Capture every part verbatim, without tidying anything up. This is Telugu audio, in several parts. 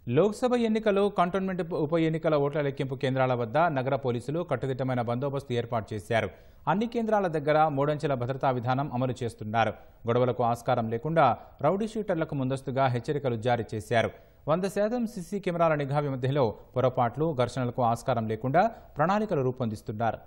లోక్సభ ఎన్నికలు కంటోన్మెంట్ ఉప ఎన్నికల ఓట్ల లెక్కింపు కేంద్రాల వద్ద నగర పోలీసులు కట్టుదిట్టమైన బందోబస్తు ఏర్పాటు చేశారు. అన్ని కేంద్రాల దగ్గర మూడంచెల భద్రతా విధానం అమలు చేస్తున్నారు. గొడవలకు ఆస్కారం లేకుండా రౌడీ షీటర్లకు ముందస్తుగా హెచ్చరికలు జారీ చేశారు. వంద శాతం సీసీ కెమెరాల నిఘా మధ్యలో పొరపాట్లు, ఘర్షణలకు ఆస్కారం లేకుండా ప్రణాళికలు రూపొందిస్తున్నారు.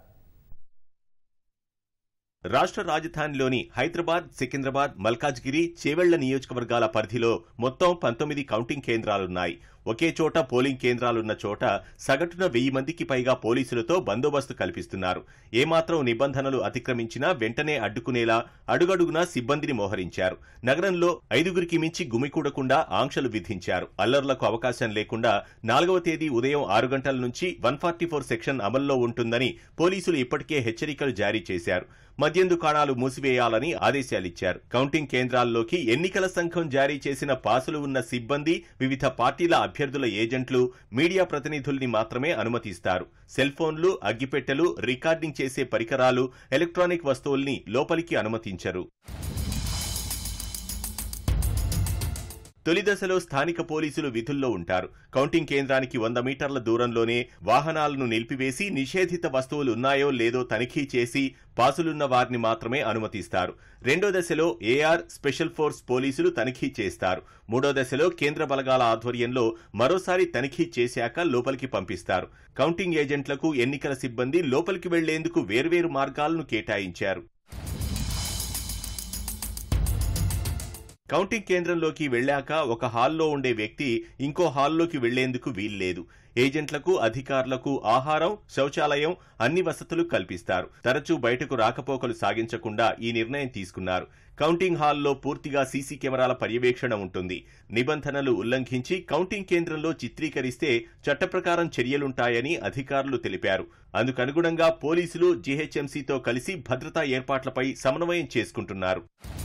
రాష్ట్ర రాజధానిలోని హైదరాబాద్, సికింద్రాబాద్, మల్కాజ్గిరి, చేవెళ్ల నియోజకవర్గాల పరిధిలో మొత్తం పంతొమ్మిది కౌంటింగ్ కేంద్రాలున్నాయి. ఒకే చోట పోలింగ్ కేంద్రాలున్న చోట సగటున వెయ్యి మందికి పైగా పోలీసులతో బందోబస్తు కల్పిస్తున్నారు. ఏమాత్రం నిబంధనలు అతిక్రమించినా వెంటనే అడ్డుకునేలా అడుగడుగునా సిబ్బందిని మోహరించారు. నగరంలో ఐదుగురికి మించి గుమికూడకుండా ఆంక్షలు విధించారు. అల్లర్లకు అవకాశం లేకుండా నాలుగవ తేదీ ఉదయం ఆరు గంటల నుంచి వన్ ఫార్టీ ఫోర్ సెక్షన్ అమల్లో ఉంటుందని పోలీసులు ఇప్పటికే హెచ్చరికలు జారీ చేశారు. మద్యం దుకాణాలు మూసివేయాలని ఆదేశాలిచ్చారు. కౌంటింగ్ కేంద్రాల్లోకి ఎన్నికల సంఘం జారీ చేసిన పాసులు ఉన్న సిబ్బంది, వివిధ పార్టీల అభ్యర్థుల ఏజెంట్లు, మీడియా ప్రతినిధుల్ని మాత్రమే అనుమతిస్తారు. సెల్ ఫోన్లు, అగ్గిపెట్టెలు, రికార్డింగ్ చేసే పరికరాలు, ఎలక్ట్రానిక్ వస్తువుల్ని లోపలికి అనుమతించరు. తొలి దశలో స్థానిక పోలీసులు విధుల్లో ఉంటారు. కౌంటింగ్ కేంద్రానికి వంద మీటర్ల దూరంలోనే వాహనాలను నిలిపివేసి నిషేధిత వస్తువులు ఉన్నాయో లేదో తనిఖీ చేసి పాసులున్న వారిని మాత్రమే అనుమతిస్తారు. రెండో దశలో ఏఆర్, స్పెషల్ ఫోర్స్ పోలీసులు తనిఖీ చేస్తారు. మూడో దశలో కేంద్ర బలగాల ఆధ్వర్యంలో మరోసారి తనిఖీ చేశాక లోపలికి పంపిస్తారు. కౌంటింగ్ ఏజెంట్లకు ఎన్నికల సిబ్బంది లోపలికి వెళ్లేందుకు వేర్వేరు మార్గాలను కేటాయించారు. కౌంటింగ్ కేంద్రంలోకి వెళ్లాక ఒక హాల్లో ఉండే వ్యక్తి ఇంకో హాల్లోకి వెళ్లేందుకు వీల్లేదు. ఏజెంట్లకు, అధికారులకు ఆహారం, శౌచాలయం, అన్ని వసతులు కల్పిస్తారు. తరచూ బయటకు రాకపోకలు సాగించకుండా ఈ నిర్ణయం తీసుకున్నారు. కౌంటింగ్ హాల్లో పూర్తిగా సీసీ కెమెరాల పర్యవేక్షణ ఉంటుంది. నిబంధనలు ఉల్లంఘించి కౌంటింగ్ కేంద్రంలో చిత్రీకరిస్తే చట్ట ప్రకారం చర్యలుంటాయని అధికారులు తెలిపారు. అందుకనుగుణంగా పోలీసులు జీహెచ్ఎంసీతో కలిసి భద్రతా ఏర్పాట్లపై సమన్వయం చేసుకుంటున్నారు.